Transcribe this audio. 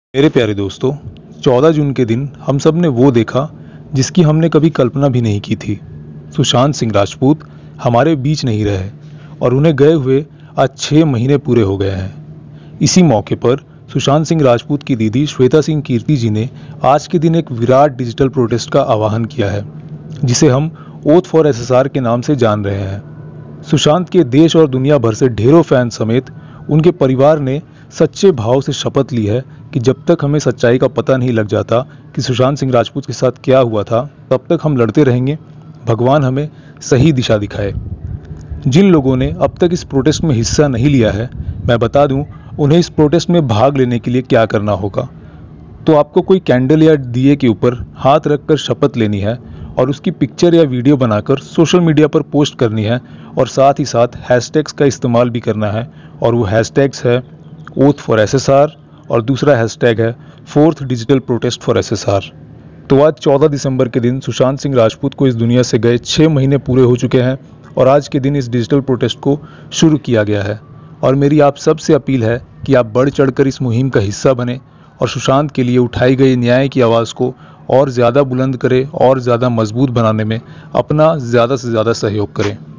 मेरे प्यारे दोस्तों, 14 जून के दिन हम सब ने वो देखा जिसकी हमने कभी कल्पना भी नहीं की थी। सुशांत सिंह राजपूत हमारे बीच नहीं रहे और उन्हें गए हुए आज 6 महीने पूरे हो गए हैं। इसी मौके पर सुशांत सिंह राजपूत की दीदी श्वेता सिंह कीर्ति जी ने आज के दिन एक विराट डिजिटल प्रोटेस्ट का आह्वान किया है, जिसे हम ओथ फॉर एसएसआर के नाम से जान रहे हैं। सुशांत के देश और दुनिया भर से ढेरों फैन समेत उनके परिवार ने सच्चे भाव से शपथ ली है कि जब तक हमें सच्चाई का पता नहीं लग जाता कि सुशांत सिंह राजपूत के साथ क्या हुआ था, तब तक हम लड़ते रहेंगे। भगवान हमें सही दिशा दिखाए। जिन लोगों ने अब तक इस प्रोटेस्ट में हिस्सा नहीं लिया है, मैं बता दूं उन्हें इस प्रोटेस्ट में भाग लेने के लिए क्या करना होगा। तो आपको कोई कैंडल या दिए के ऊपर हाथ रखकर शपथ लेनी है और उसकी पिक्चर या वीडियो बनाकर सोशल मीडिया पर पोस्ट करनी है और साथ ही साथ हैशटैग्स का इस्तेमाल भी करना है। और वो हैशटैग्स है ओथ फॉर एसएसआर और दूसरा हैशटैग है 4th digital protest for SSR. तो आज 14 दिसंबर के दिन सुशांत सिंह राजपूत को इस दुनिया से गए 6 महीने पूरे हो चुके हैं और आज के दिन इस डिजिटल प्रोटेस्ट को शुरू किया गया है। और मेरी आप सबसे अपील है कि आप बढ़ चढ़कर इस मुहिम का हिस्सा बने और सुशांत के लिए उठाई गई न्याय की आवाज़ को और ज़्यादा बुलंद करें और ज़्यादा मजबूत बनाने में अपना ज़्यादा से ज़्यादा सहयोग करें।